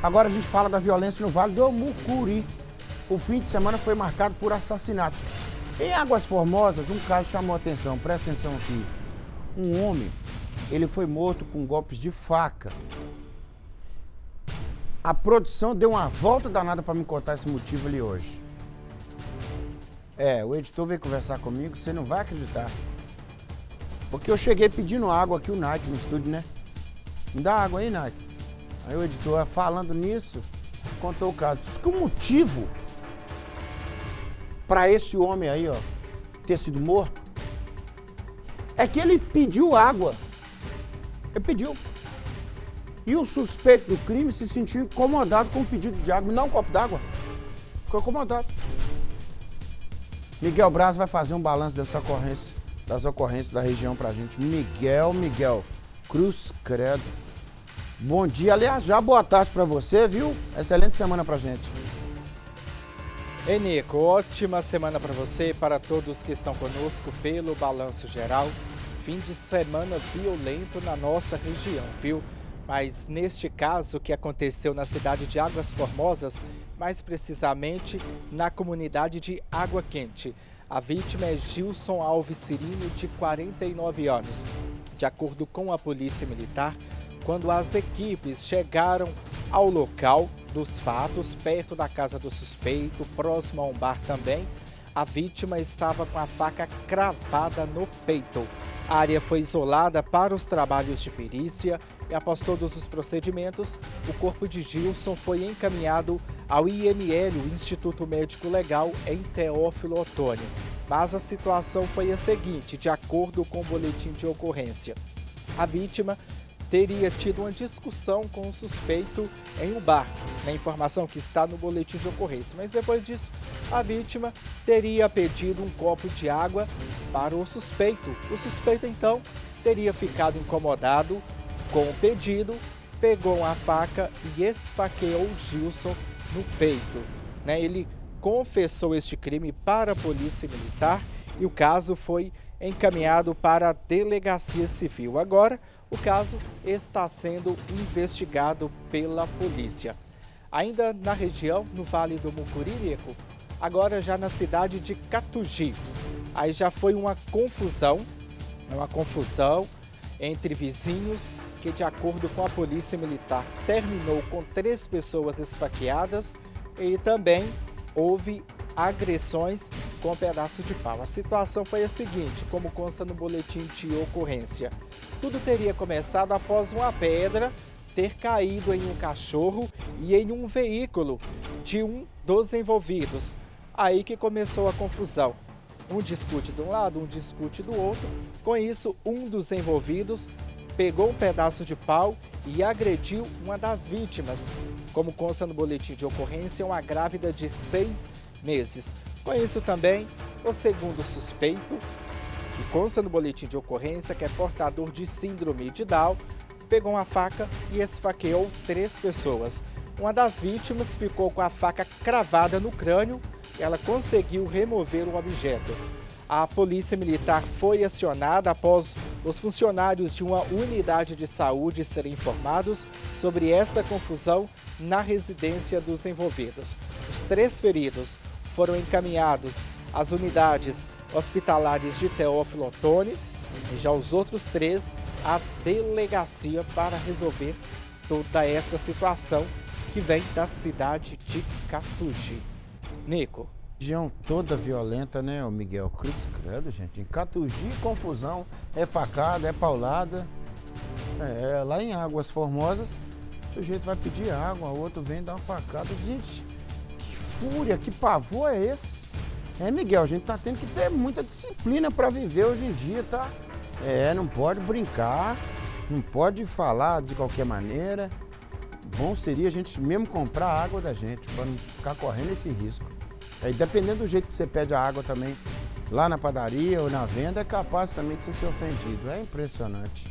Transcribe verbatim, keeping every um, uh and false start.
Agora a gente fala da violência no Vale do Mucuri. O fim de semana foi marcado por assassinatos. Em Águas Formosas, um caso chamou a atenção. Presta atenção aqui. Um homem, ele foi morto com golpes de faca. A produção deu uma volta danada para me contar esse motivo ali hoje. É, o editor veio conversar comigo, você não vai acreditar. Porque eu cheguei pedindo água aqui, o Nike, no estúdio, né? Me dá água aí, Nike. Aí o editor, falando nisso, contou o caso. Diz que o motivo para esse homem aí, ó, ter sido morto, é que ele pediu água. Ele pediu. E o suspeito do crime se sentiu incomodado com o pedido de água. Me dá um copo d'água. Ficou incomodado. Miguel Braz vai fazer um balanço dessa ocorrência, das ocorrências da região pra gente. Miguel, Miguel, Cruz Credo. Bom dia, aliás, já boa tarde pra você, viu? Excelente semana pra gente. Ei, Nico, ótima semana para você e para todos que estão conosco pelo Balanço Geral. Fim de semana violento na nossa região, viu? Mas neste caso que aconteceu na cidade de Águas Formosas, mais precisamente na comunidade de Água Quente. A vítima é Gilson Alves Cirino, de quarenta e nove anos. De acordo com a Polícia Militar, quando as equipes chegaram ao local dos fatos, perto da casa do suspeito, próximo a um bar também, a vítima estava com a faca cravada no peito. A área foi isolada para os trabalhos de perícia e, após todos os procedimentos, o corpo de Gilson foi encaminhado ao I M L, o Instituto Médico Legal, em Teófilo Otoni. Mas a situação foi a seguinte, de acordo com o boletim de ocorrência. A vítima teria tido uma discussão com o suspeito em um bar, na informação que está no boletim de ocorrência. Mas depois disso, a vítima teria pedido um copo de água para o suspeito. O suspeito, então, teria ficado incomodado com o pedido, pegou a faca e esfaqueou Gilson no peito. Né? Ele confessou este crime para a Polícia Militar e o caso foi encaminhado para a Delegacia Civil. Agora, o caso está sendo investigado pela polícia. Ainda na região, no Vale do Mucuri, Nico, agora já na cidade de Catugi. Aí já foi uma confusão, uma confusão entre vizinhos que, de acordo com a Polícia Militar, terminou com três pessoas esfaqueadas e também houve agressões com um pedaço de pau. A situação foi a seguinte, como consta no boletim de ocorrência. Tudo teria começado após uma pedra ter caído em um cachorro e em um veículo de um dos envolvidos. Aí que começou a confusão. Um discute de um lado, um discute do outro. Com isso, um dos envolvidos pegou um pedaço de pau e agrediu uma das vítimas. Como consta no boletim de ocorrência, uma grávida de seis meses. Com isso também, o segundo suspeito, que consta no boletim de ocorrência, que é portador de síndrome de Down, pegou uma faca e esfaqueou três pessoas. Uma das vítimas ficou com a faca cravada no crânio e ela conseguiu remover o objeto. A Polícia Militar foi acionada após os funcionários de uma unidade de saúde serem informados sobre esta confusão na residência dos envolvidos. Os três feridos foram encaminhados às unidades hospitalares de Teófilo Otoni e já os outros três à delegacia para resolver toda essa situação que vem da cidade de Catugi. Nico. Região toda violenta, né, o Miguel? Cruz Credo, gente. Em Catugi, confusão, é facada, é paulada. É, lá em Águas Formosas, o sujeito vai pedir água, o outro vem dar uma facada. Gente, que fúria, que pavor é esse? É, Miguel, a gente tá tendo que ter muita disciplina para viver hoje em dia, tá? É, não pode brincar, não pode falar de qualquer maneira. Bom seria a gente mesmo comprar a água da gente, para não ficar correndo esse risco. Aí, dependendo do jeito que você pede a água também, lá na padaria ou na venda, é capaz também de você ser ofendido. É impressionante.